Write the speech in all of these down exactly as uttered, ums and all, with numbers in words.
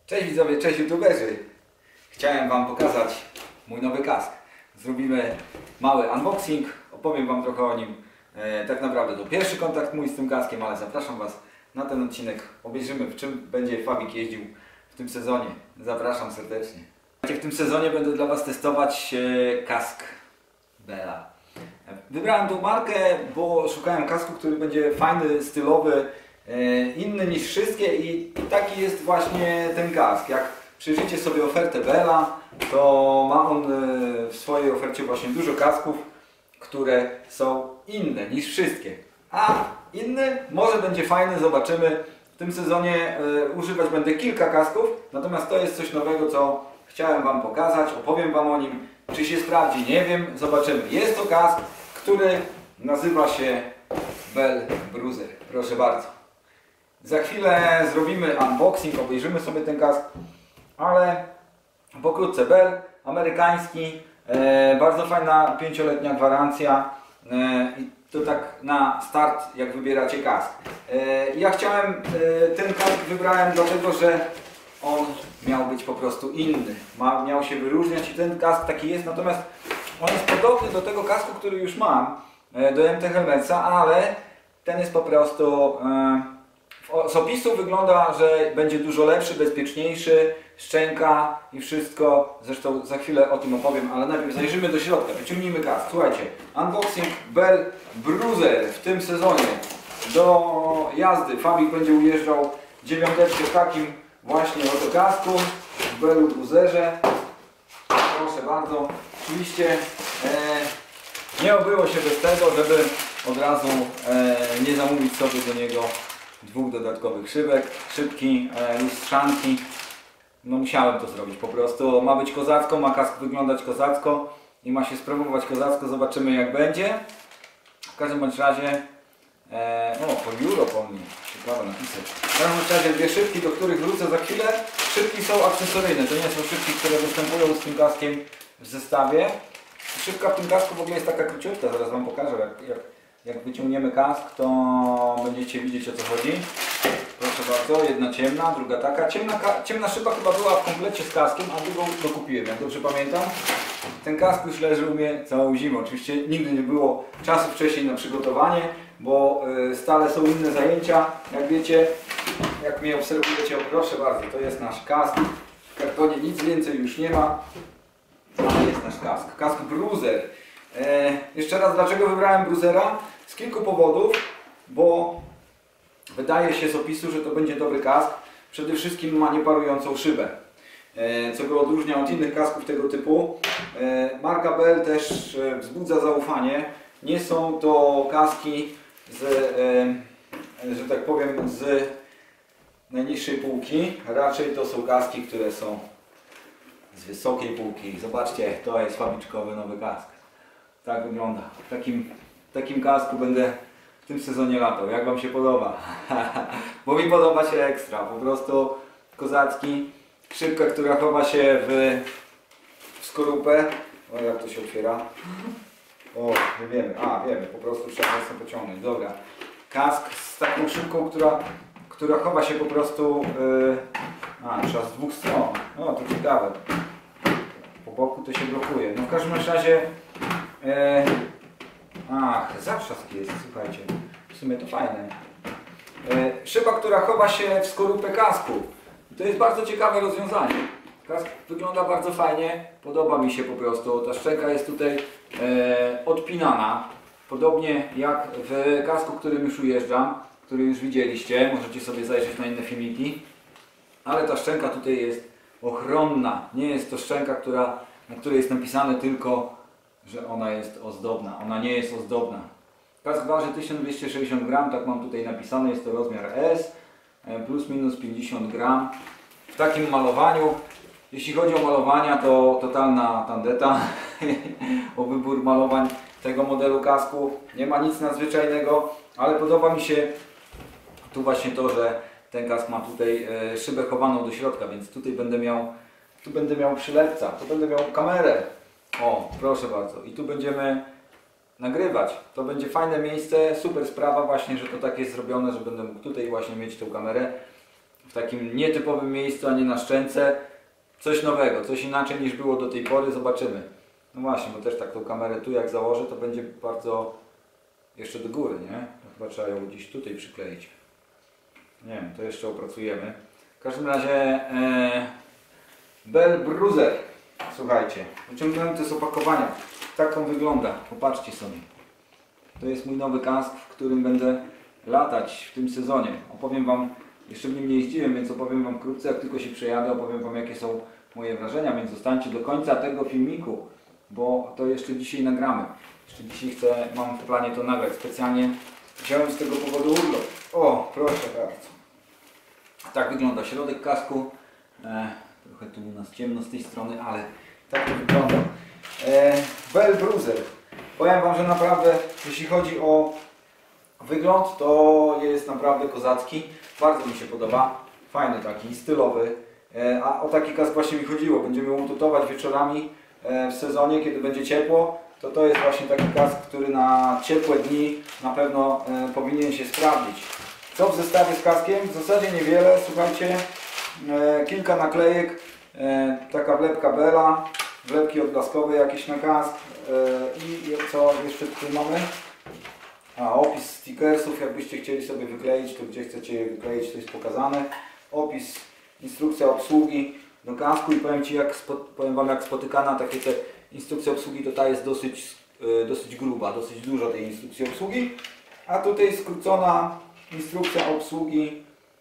Cześć widzowie, cześć youtuberzy! Chciałem wam pokazać mój nowy kask. Zrobimy mały unboxing, opowiem wam trochę o nim. E, tak naprawdę to pierwszy kontakt mój z tym kaskiem, ale zapraszam was na ten odcinek. Obejrzymy, w czym będzie Fabik jeździł w tym sezonie. Zapraszam serdecznie. W tym sezonie będę dla was testować e, kask Bella. Wybrałem tą markę, bo szukałem kasku, który będzie fajny, stylowy, inny niż wszystkie i taki jest właśnie ten kask. Jak przyjrzycie sobie ofertę Bella, to ma on w swojej ofercie właśnie dużo kasków, które są inne niż wszystkie. A inny może będzie fajny, zobaczymy. W tym sezonie używać będę kilka kasków, natomiast to jest coś nowego, co chciałem wam pokazać, opowiem wam o nim. Czy się sprawdzi, nie wiem, zobaczymy. Jest to kask, który nazywa się Bell Bruiser. Proszę bardzo. Za chwilę zrobimy unboxing, obejrzymy sobie ten kask, ale pokrótce Bell, amerykański, e, bardzo fajna pięcioletnia gwarancja e, i to tak na start, jak wybieracie kask. E, ja chciałem, e, ten kask wybrałem dlatego, że on miał być po prostu inny, Ma, miał się wyróżniać i ten kask taki jest, natomiast on jest podobny do tego kasku, który już mam, e, do M T Helmetsa, ale ten jest po prostu... E, z opisu wygląda, że będzie dużo lepszy, bezpieczniejszy, szczęka i wszystko. Zresztą za chwilę o tym opowiem, ale najpierw zajrzymy do środka, wyciągnijmy kask. Słuchajcie, unboxing Bell Bruiser w tym sezonie. Do jazdy Fabik będzie ujeżdżał dziewiąteczkę w takim właśnie oto kasku, w Bellu Bruiserze. Proszę bardzo. Oczywiście e, nie obyło się bez tego, żeby od razu e, nie zamówić sobie do niego dwóch dodatkowych szybek, szybki, e, lustrzanki. No musiałem to zrobić po prostu. Ma być kozacko, ma kask wyglądać kozacko i ma się sprawować kozacko. Zobaczymy jak będzie. W każdym bądź razie e, o, for Europe on mi. Ciekawe napisy. W każdym bądź razie dwie szybki, do których wrócę za chwilę. Szybki są akcesoryjne, to nie są szybki, które występują z tym kaskiem w zestawie. Szybka w tym kasku w ogóle jest taka króciutka, zaraz wam pokażę jak, jak Jak wyciągniemy kask, to będziecie widzieć, o co chodzi. Proszę bardzo, jedna ciemna, druga taka. Ciemna, ciemna szyba chyba była w komplecie z kaskiem, a drugą dokupiłem, jak dobrze pamiętam. Ten kask już leży u mnie całą zimą. Oczywiście nigdy nie było czasu wcześniej na przygotowanie, bo stale są inne zajęcia. Jak wiecie, jak mnie obserwujecie, proszę bardzo, to jest nasz kask. W kartonie nic więcej już nie ma, ale jest nasz kask. Kask Bruiser. E, jeszcze raz, dlaczego wybrałem Bruisera? Z kilku powodów, bo wydaje się z opisu, że to będzie dobry kask. Przede wszystkim ma nieparującą szybę, e, co go odróżnia od innych kasków tego typu. E, marka Bell też e, wzbudza zaufanie. Nie są to kaski z, e, że tak powiem, z najniższej półki. Raczej to są kaski, które są z wysokiej półki. Zobaczcie, to jest fabryczkowy nowy kask. Tak wygląda. W takim, w takim kasku będę w tym sezonie latał. Jak wam się podoba? Bo mi podoba się ekstra. Po prostu kozacki. Szybka, która chowa się w, w skorupę. O, jak to się otwiera? O, nie wiemy. A, wiemy. Po prostu trzeba mocno pociągnąć. Dobra. Kask z taką szybką, która, która chowa się po prostu... Yy... A, trzeba z dwóch stron. O, to ciekawe. Po boku to się blokuje. No w każdym razie... E, ach, zatrzask jest, słuchajcie, w sumie to fajne. E, szyba, która chowa się w skorupę kasku. To jest bardzo ciekawe rozwiązanie. Kask wygląda bardzo fajnie, podoba mi się po prostu. Ta szczęka jest tutaj e, odpinana. Podobnie jak w kasku, którym już ujeżdżam, który już widzieliście. Możecie sobie zajrzeć na inne filmiki. Ale ta szczęka tutaj jest ochronna. Nie jest to szczęka, która, na której jest napisane tylko, że ona jest ozdobna. Ona nie jest ozdobna. Kask waży tysiąc dwieście sześćdziesiąt gramów, tak mam tutaj napisane, jest to rozmiar S, plus minus pięćdziesiąt gramów. W takim malowaniu, jeśli chodzi o malowania, to totalna tandeta o wybór malowań tego modelu kasku. Nie ma nic nadzwyczajnego, ale podoba mi się tu właśnie to, że ten kask ma tutaj szybę chowaną do środka, więc tutaj będę miał, tu będę miał przylepca, tu będę miał kamerę. O, proszę bardzo. I tu będziemy nagrywać. To będzie fajne miejsce, super sprawa właśnie, że to tak jest zrobione, że będę mógł tutaj właśnie mieć tę kamerę. w takim nietypowym miejscu, a nie na szczęce. Coś nowego, coś inaczej niż było do tej pory, zobaczymy. No właśnie, bo też tak tą kamerę tu jak założę, to będzie bardzo jeszcze do góry, nie? To chyba trzeba ją gdzieś tutaj przykleić. Nie wiem, to jeszcze opracujemy. W każdym razie e, Bell Bruiser. Słuchajcie, wyciągnąłem to z opakowania. Tak on wygląda, popatrzcie sobie. To jest mój nowy kask, w którym będę latać w tym sezonie. Opowiem Wam, jeszcze w nim nie jeździłem, więc opowiem Wam wkrótce, jak tylko się przejadę, opowiem Wam, jakie są moje wrażenia, więc zostańcie do końca tego filmiku, bo to jeszcze dzisiaj nagramy. Jeszcze dzisiaj chcę, mam w planie to nagrać. Specjalnie wziąłem z tego powodu urlop. O, proszę bardzo. Tak wygląda środek kasku. E, trochę tu u nas ciemno z tej strony, ale tak to wygląda. E, Bell Bruiser. Powiem Wam, że naprawdę, jeśli chodzi o wygląd, to jest naprawdę kozacki. Bardzo mi się podoba. Fajny taki, stylowy. E, a o taki kask właśnie mi chodziło. Będziemy ją tutować wieczorami e, w sezonie, kiedy będzie ciepło. To to jest właśnie taki kask, który na ciepłe dni na pewno e, powinien się sprawdzić. Co w zestawie z kaskiem? W zasadzie niewiele. Słuchajcie, e, kilka naklejek, e, taka wlepka Bella, wlepki odblaskowe jakieś na kask e, i co jeszcze tutaj mamy? A, opis stickersów, jakbyście chcieli sobie wykleić, to gdzie chcecie je wykleić, to jest pokazane. Opis, instrukcja obsługi do kasku i powiem, Ci, jak, powiem Wam, jak spotykana takie te instrukcja obsługi, to ta jest dosyć, e, dosyć gruba, dosyć dużo tej instrukcji obsługi. A tutaj skrócona instrukcja obsługi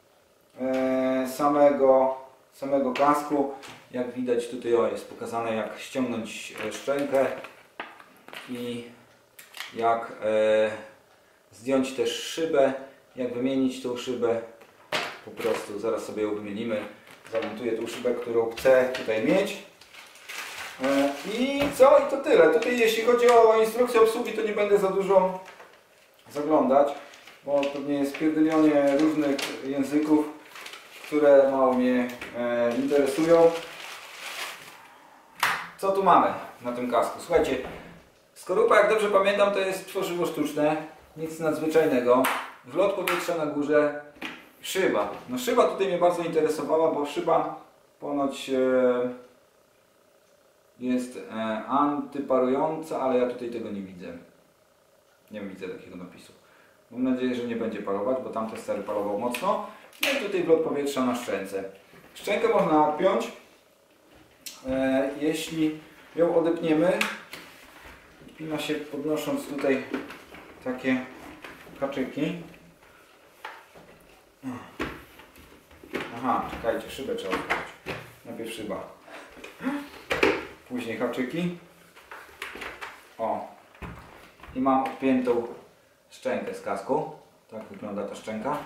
e, samego, samego kasku. Jak widać tutaj o, jest pokazane, jak ściągnąć szczękę i jak e, zdjąć też szybę, jak wymienić tą szybę. Po prostu zaraz sobie ją wymienimy. Zamontuję tą szybę, którą chcę tutaj mieć. E, I co? I to tyle. Tutaj jeśli chodzi o instrukcję obsługi, to nie będę za dużo zaglądać, bo pewnie jest pierdolenie różnych języków, które mało mnie e, interesują. Co tu mamy na tym kasku? Słuchajcie, skorupa, jak dobrze pamiętam, to jest tworzywo sztuczne, nic nadzwyczajnego. Wlot powietrza na górze, szyba. No szyba tutaj mnie bardzo interesowała, bo szyba ponoć e, jest e, antyparująca, ale ja tutaj tego nie widzę. Nie widzę takiego napisu. Mam nadzieję, że nie będzie parować, bo tamten stary parował mocno. No i tutaj wlot powietrza na szczęce. Szczękę można odpiąć. E, jeśli ją odepniemy, odpina się podnosząc tutaj takie haczyki. Aha, czekajcie, szybę trzeba odpiąć. Najpierw szyba. Później haczyki. O. I mam odpiętą szczękę z kasku. Tak wygląda ta szczęka.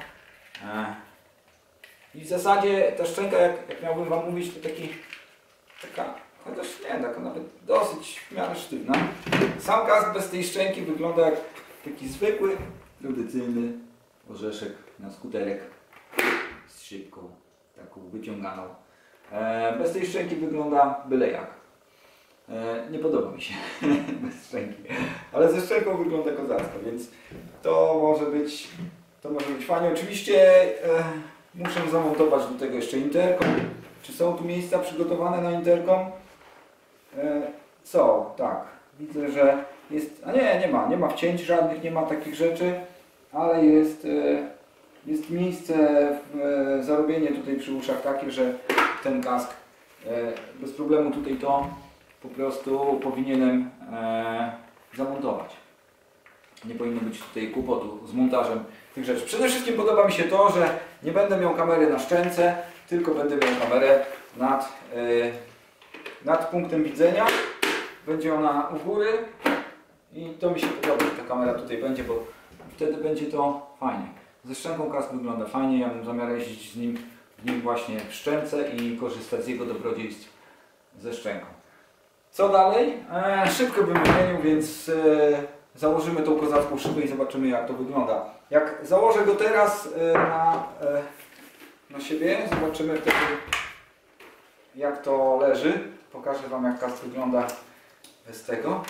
I w zasadzie ta szczęka, jak, jak miałbym Wam mówić, to taki, taka, chociaż nie, taka nawet dosyć w miarę sztywna. Sam kask bez tej szczęki wygląda jak taki zwykły, tradycyjny orzeszek na skuterek z szybką, taką wyciąganą. Bez tej szczęki wygląda byle jak. Nie podoba mi się bez szczęki, ale ze szczęką wygląda kozacko, więc to może być, to może być fajnie. Oczywiście e, muszę zamontować do tego jeszcze interkom. Czy są tu miejsca przygotowane na interkom? E, są, tak. Widzę, że jest, a nie, nie ma, nie ma wcięć żadnych, nie ma takich rzeczy, ale jest, e, jest miejsce w e, zarobienie tutaj przy uszach takie, że ten kask e, bez problemu tutaj to po prostu powinienem e, zamontować. Nie powinno być tutaj kłopotu z montażem tych rzeczy. Przede wszystkim podoba mi się to, że nie będę miał kamery na szczęce, tylko będę miał kamerę nad, e, nad punktem widzenia. Będzie ona u góry i to mi się podoba, że ta kamera tutaj będzie, bo wtedy będzie to fajnie. Ze szczęką kask wygląda fajnie, ja mam zamiar jeździć z nim, w nim właśnie w szczęce i korzystać z jego dobrodziejstw ze szczęką. Co dalej? E, szybko bym wymienił, więc e, założymy tą kozacką szybę i zobaczymy, jak to wygląda. Jak założę go teraz e, na, e, na siebie, zobaczymy wtedy, jak to leży. Pokażę Wam, jak kask wygląda bez tego.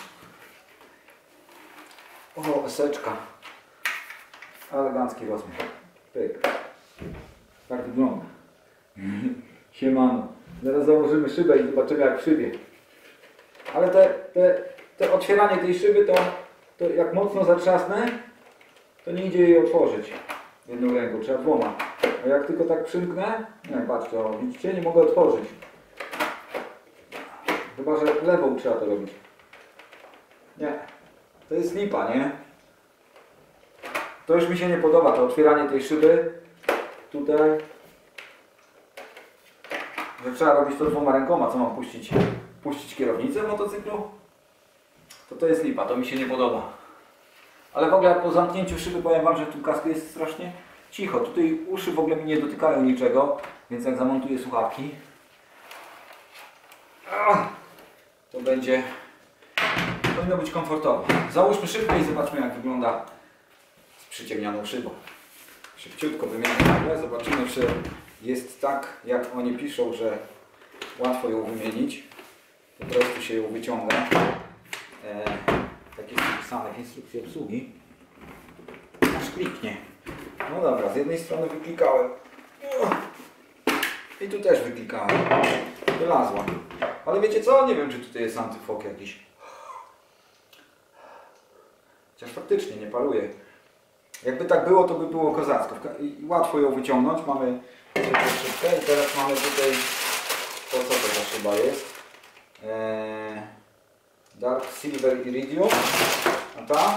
O, eseczka. Elegancki rozmiar. Pyk. Tak wygląda. Siemano. Zaraz założymy szybę i zobaczymy jak w szybie. Ale te, te, te otwieranie tej szyby to, to jak mocno zatrzasnę, to nie idzie jej otworzyć jedną ręką, trzeba dwoma. A jak tylko tak przymknę, nie, patrzcie, o, widzicie, nie mogę otworzyć. Chyba, że lewą trzeba to robić. Nie, to jest lipa, nie? To już mi się nie podoba, to otwieranie tej szyby tutaj. Że trzeba robić to dwoma rękoma, co mam puścić? Puścić kierownicę w motocyklu? To to jest lipa, to mi się nie podoba. Ale w ogóle po zamknięciu szyby powiem wam, że tu kasku jest strasznie cicho. Tutaj uszy w ogóle mi nie dotykają niczego, więc jak zamontuję słuchawki, to będzie, powinno być komfortowo. Załóżmy szybko i zobaczmy jak wygląda z przyciemnianą szybą. Szybciutko wymienię nagle, zobaczymy czy jest tak jak oni piszą, że łatwo ją wymienić. Po prostu się ją wyciąga. E, tak jest napisane w instrukcji obsługi. Aż kliknie. No dobra, z jednej strony wyklikałem. I tu też wyklikałem. Wylazła. Ale wiecie co? Nie wiem czy tutaj jest antyfok jakiś. Chociaż faktycznie nie paruje. Jakby tak było, to by było kozacko. I łatwo ją wyciągnąć. Mamy szybkę i teraz mamy tutaj to co to za szyba jest. Eee, Dark Silver Iridium. A ta?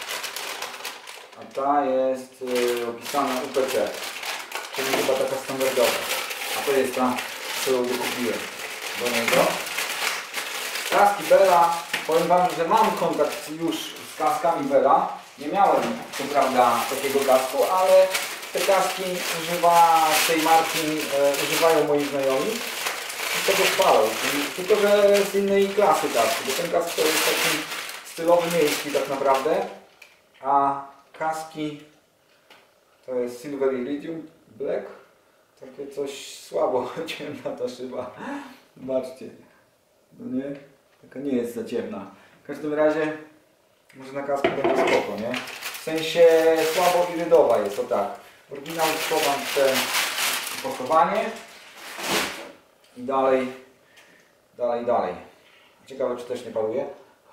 A ta jest yy, opisana U P C. Czyli chyba taka standardowa. A to jest ta, którą dokupiłem do niego. Kaski Bella. Powiem wam, że mam kontakt już z kaskami Bella. Nie miałem co prawda takiego kasku, ale te kaski używa tej marki, e, używają moi znajomi i z tego chwalą. Tylko że z innej klasy kasku, bo ten kask to jest taki stylowy miejski tak naprawdę, a kaski to jest Silver Iridium Black, takie coś słabo ciemna ta szyba. Zobaczcie, no nie? Taka nie jest za ciemna. W każdym razie może na kasku będzie spoko, nie? W sensie słabo irydowa jest, o tak. Oryginał schowam w te opakowanie i dalej, dalej, dalej. Ciekawe czy też nie paruje?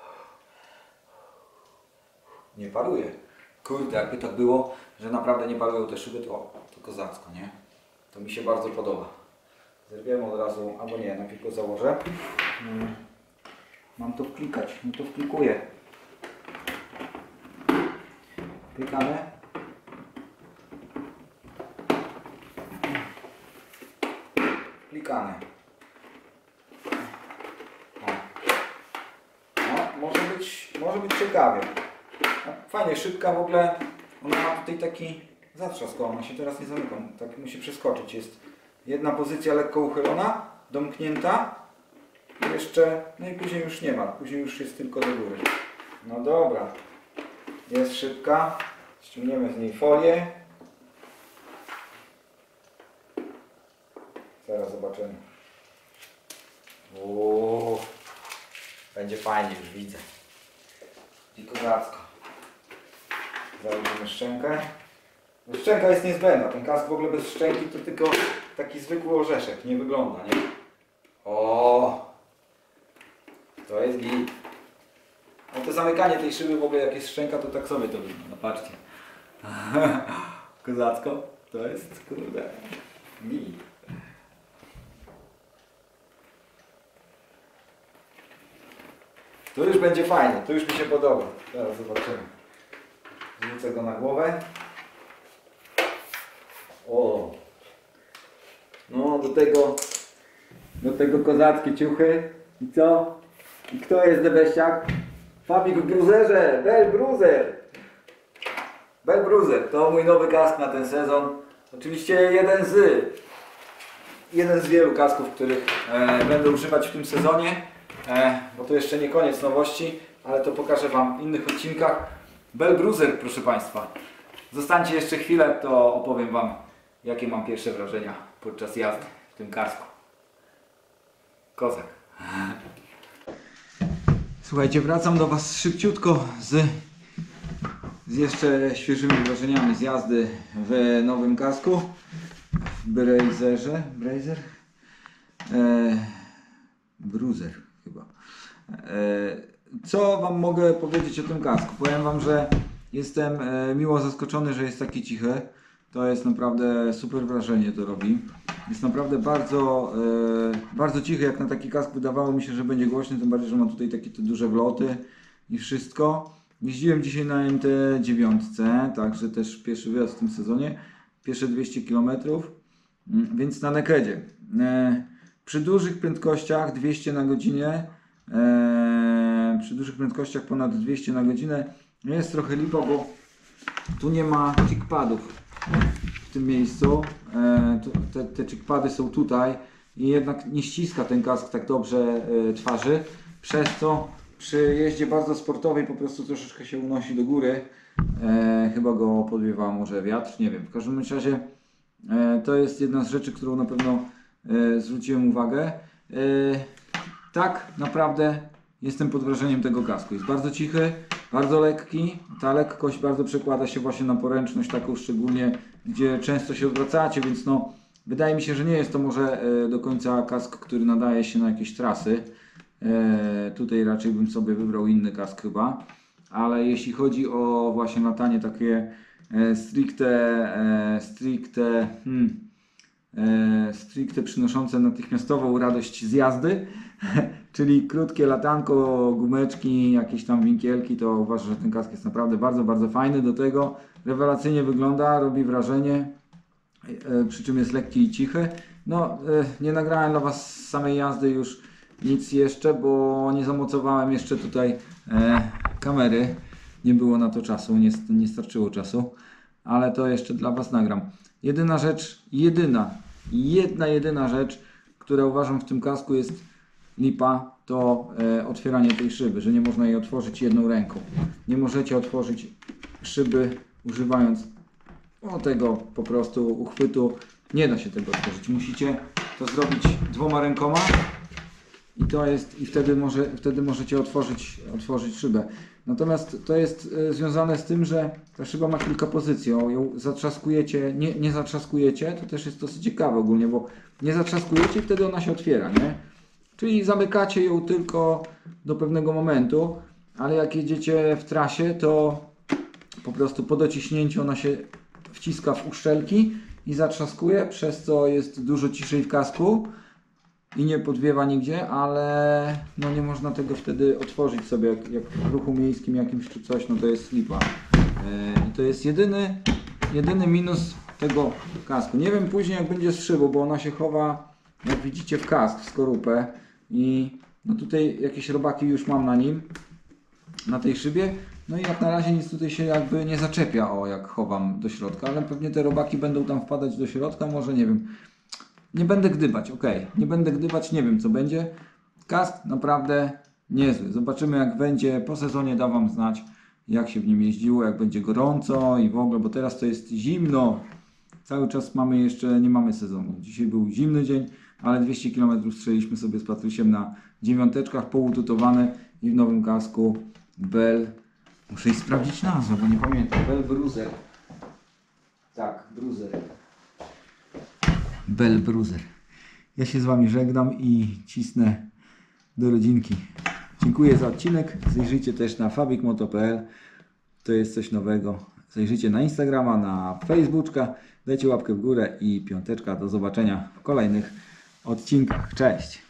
Nie paruje. Kurde, jakby tak było, że naprawdę nie parują te szyby, to, to kozacko, nie? To mi się bardzo podoba. Zerwiemy od razu, albo nie, najpierw go założę. Hmm. Mam to wklikać, no to wklikuję. Klikamy. Klikamy. O. No, może być, może być ciekawie. No, fajnie, szybka w ogóle. Ona ma tutaj taki zatrzask, ona się teraz nie zamyka, tak musi przeskoczyć. Jest jedna pozycja lekko uchylona, domknięta. I jeszcze, no i później już nie ma, później już jest tylko do góry. No dobra. Jest szybka. Ściągniemy z niej folię. Zaraz zobaczymy. Uuu, będzie fajnie, już widzę. I kozacko. Założymy szczękę. No, szczęka jest niezbędna. Ten kask w ogóle bez szczęki to tylko taki zwykły orzeszek. Nie wygląda, nie? O, to jest git. No to zamykanie tej szyby w ogóle jak jest szczęka to tak sobie to wygląda. No patrzcie. Kozacko. To jest kurde. Git. To już będzie fajnie. To już mi się podoba. Teraz zobaczymy. Rzucę go na głowę. O. No do tego do tego kozackie ciuchy. I co? I kto jest debeściak? Fabik w bruzerze! Bell Bruzer! Bell Bruzer to mój nowy kask na ten sezon. Oczywiście jeden z jeden z wielu kasków, których e, będę używać w tym sezonie. E, bo to jeszcze nie koniec nowości, ale to pokażę wam w innych odcinkach. Bell Bruzer, proszę państwa. Zostańcie jeszcze chwilę, to opowiem wam jakie mam pierwsze wrażenia podczas jazdy w tym kasku. Kozak. Słuchajcie, wracam do was szybciutko z, z jeszcze świeżymi wrażeniami z jazdy w nowym kasku. Brazerze, Brazer? E, Bruiser chyba. E, co Wam mogę powiedzieć o tym kasku? Powiem Wam, że jestem e, miło zaskoczony, że jest taki cichy. To jest naprawdę super wrażenie, to robi. Jest naprawdę bardzo, e, bardzo cichy, jak na taki kask wydawało mi się, że będzie głośny, tym bardziej, że ma tutaj takie te duże wloty i wszystko. Jeździłem dzisiaj na M T dziewięć, także też pierwszy wyjazd w tym sezonie, pierwsze dwieście kilometrów, więc na nakedzie. E, przy dużych prędkościach dwieście na godzinę, e, przy dużych prędkościach ponad dwieście na godzinę jest trochę lipa, bo tu nie ma chickpadów w tym miejscu. E, tu, te, te chickpady są tutaj i jednak nie ściska ten kask tak dobrze e, twarzy, przez co przy jeździe bardzo sportowej po prostu troszeczkę się unosi do góry. E, chyba go podwiewa może wiatr, nie wiem. W każdym razie e, to jest jedna z rzeczy, którą na pewno e, zwróciłem uwagę. E, tak naprawdę jestem pod wrażeniem tego kasku. Jest bardzo cichy, bardzo lekki. Ta lekkość bardzo przekłada się właśnie na poręczność taką szczególnie, gdzie często się odwracacie, więc no wydaje mi się, że nie jest to może e, do końca kask, który nadaje się na jakieś trasy. E, tutaj raczej bym sobie wybrał inny kask chyba, ale jeśli chodzi o właśnie latanie takie e, stricte, e, stricte, hmm, e, stricte przynoszące natychmiastową radość z jazdy, czyli krótkie latanko, gumeczki, jakieś tam winkielki, to uważam, że ten kask jest naprawdę bardzo, bardzo fajny. Do tego rewelacyjnie wygląda, robi wrażenie, e, przy czym jest lekki i cichy. No, e, nie nagrałem dla Was samej jazdy już nic jeszcze, bo nie zamocowałem jeszcze tutaj e, kamery. Nie było na to czasu, nie, nie starczyło czasu, ale to jeszcze dla Was nagram. Jedyna rzecz, jedyna, jedna jedyna rzecz, która uważam w tym kasku jest lipa, to e, otwieranie tej szyby, że nie można jej otworzyć jedną ręką. Nie możecie otworzyć szyby używając o, tego po prostu uchwytu. Nie da się tego otworzyć. Musicie to zrobić dwoma rękoma. I to jest, i wtedy, może, wtedy możecie otworzyć, otworzyć szybę. Natomiast to jest e, związane z tym, że ta szyba ma kilka pozycji. Ją zatrzaskujecie, nie, nie zatrzaskujecie, to też jest dosyć ciekawe ogólnie, bo nie zatrzaskujecie i wtedy ona się otwiera, nie? Czyli zamykacie ją tylko do pewnego momentu, ale jak jedziecie w trasie, to po prostu po dociśnięciu ona się wciska w uszczelki i zatrzaskuje, przez co jest dużo ciszej w kasku i nie podwiewa nigdzie, ale no nie można tego wtedy otworzyć sobie, jak, jak w ruchu miejskim jakimś czy coś, no to jest lipa. Yy, to jest jedyny, jedyny minus tego kasku. Nie wiem później jak będzie z szybą, bo ona się chowa, jak widzicie, w kask, w skorupę i no tutaj jakieś robaki już mam na nim, na tej szybie. No i jak na razie nic tutaj się jakby nie zaczepia, o, jak chowam do środka, ale pewnie te robaki będą tam wpadać do środka, może nie wiem. Nie będę gdybać, ok, nie będę gdybać, nie wiem co będzie. Kask naprawdę niezły. Zobaczymy jak będzie, po sezonie da Wam znać, jak się w nim jeździło, jak będzie gorąco i w ogóle, bo teraz to jest zimno. Cały czas mamy jeszcze, nie mamy sezonu. Dzisiaj był zimny dzień, ale dwieście kilometrów strzeliśmy sobie z Patrysiem na dziewiąteczkach, poututowane i w nowym kasku Bell. Muszę i sprawdzić nazwę, bo nie pamiętam. Bell Bruiser. Tak, Bruiser. Bell Bruiser. Ja się z Wami żegnam i cisnę do rodzinki. Dziękuję za odcinek. Zajrzyjcie też na fabikmoto kropka p l. To jest coś nowego. Zajrzyjcie na Instagrama, na Facebooka. Dajcie łapkę w górę i piąteczka. Do zobaczenia w kolejnych odcinkach. Cześć!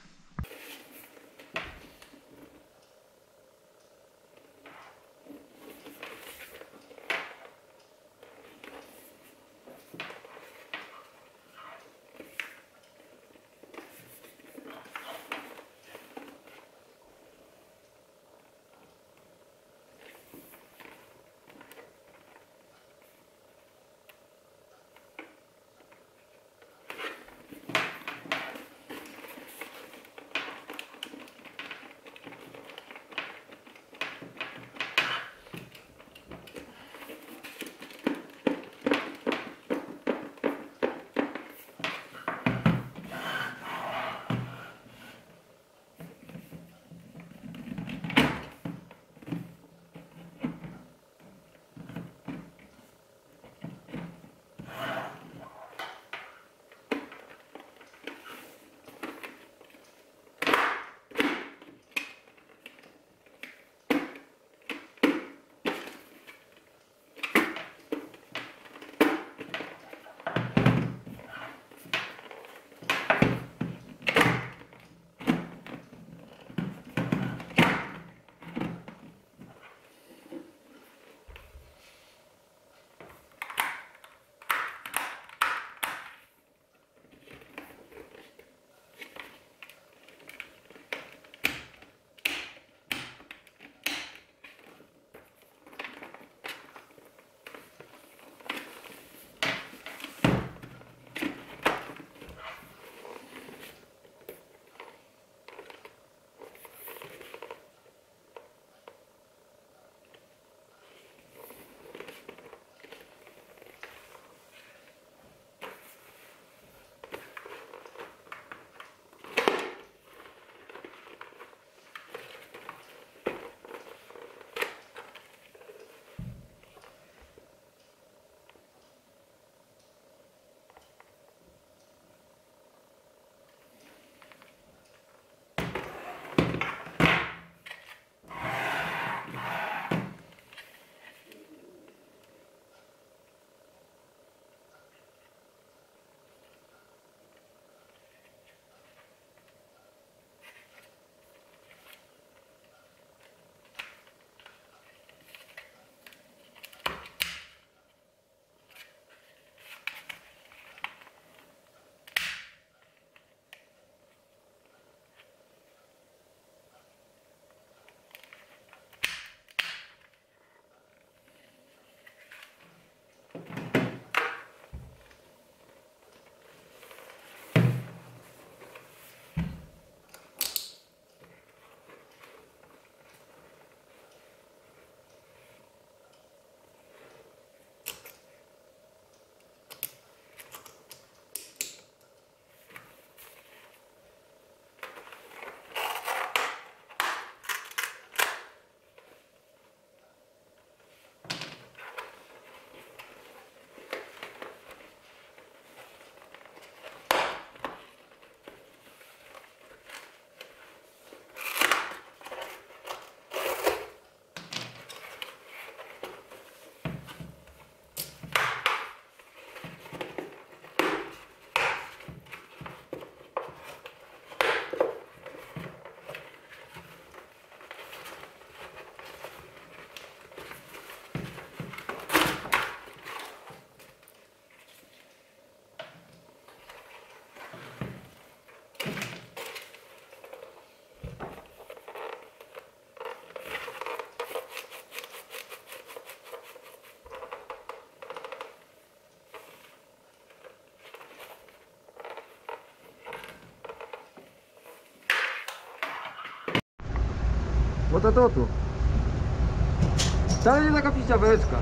Bo to to tu. Wcale nie taka piściaweczka.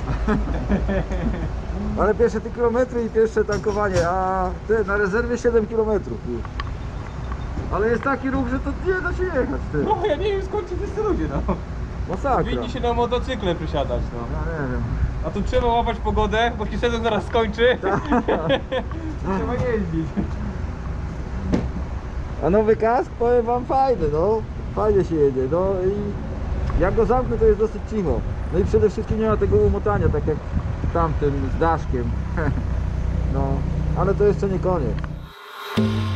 Ale pierwsze te kilometry i pierwsze tankowanie, a ty na rezerwie siedem kilometrów. Ale jest taki ruch, że to nie da się jechać, ty. No ja nie wiem skąd ci wszyscy ludzie, no. Masakra. Winni się na motocykle przysiadać, no. Ja nie wiem. A tu trzeba łapać pogodę, bo się sezon zaraz skończy. Trzeba jeździć. A nowy kask, powiem wam, fajny, no. Fajnie się jedzie, no i jak go zamknę, to jest dosyć cicho. No i przede wszystkim nie ma tego umotania, tak jak tamtym z daszkiem. No, ale to jeszcze nie koniec.